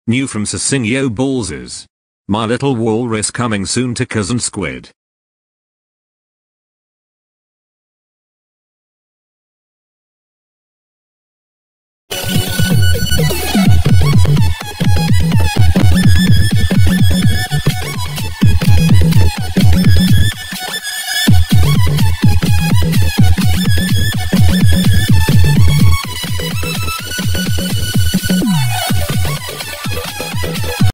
New from Cicinho Ballses. My Little Walrus coming soon to Cousin Squid.